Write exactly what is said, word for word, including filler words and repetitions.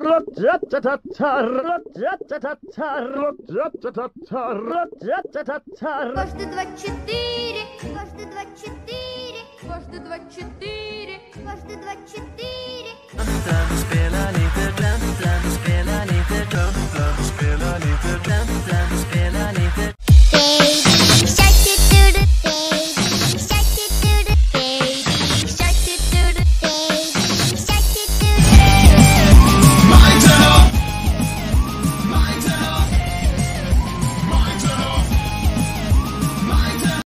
Дважды два четыре, дважды два четыре, дважды два четыре, дважды два четыре. Glöm, glöm, spela lite, glöm, glöm, spela.